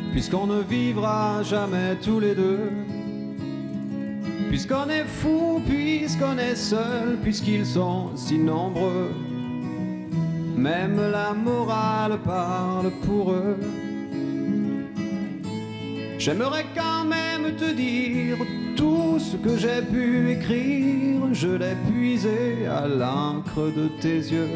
puisqu'on ne vivra jamais tous les deux. Puisqu'on est fou, puisqu'on est seul, puisqu'ils sont si nombreux, même la morale parle pour eux. J'aimerais quand même te dire tout ce que j'ai pu écrire, je l'ai puisé à l'encre de tes yeux.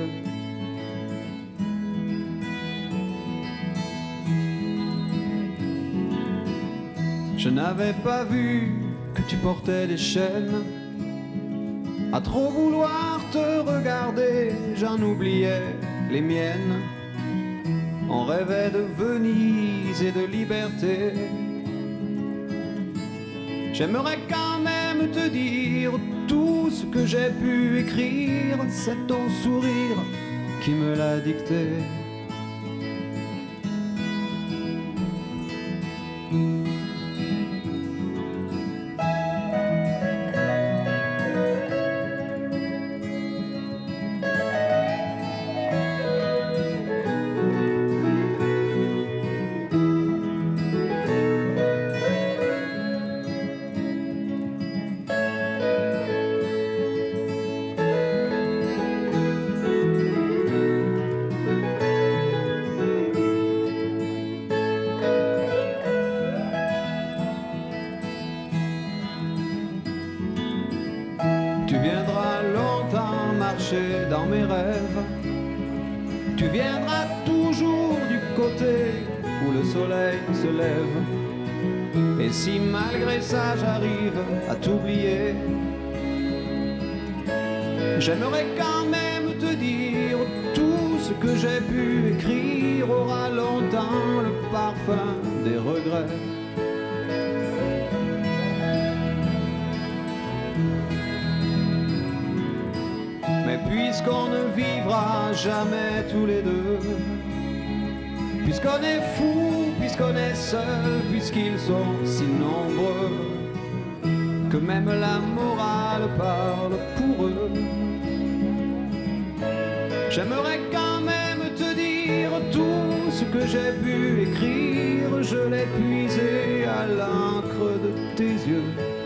Je n'avais pas vu que tu portais des chaînes. À trop vouloir te regarder, j'en oubliais les miennes. On rêvait de Venise et de liberté. J'aimerais quand même te dire tout ce que j'ai pu écrire, c'est ton sourire qui me l'a dicté. Tu viendras longtemps marcher dans mes rêves. Tu viendras toujours du côté où le soleil se lève. Et si malgré ça j'arrive à t'oublier, j'aimerais quand même te dire tout ce que j'ai pu écrire aura longtemps le parfum des regrets. Mais puisqu'on ne vivra jamais tous les deux, puisqu'on est fou, puisqu'on est seul, puisqu'ils sont si nombreux, que même la morale parle pour eux, j'aimerais quand même te dire tout ce que j'ai pu écrire, je l'ai puisé à l'encre de tes yeux.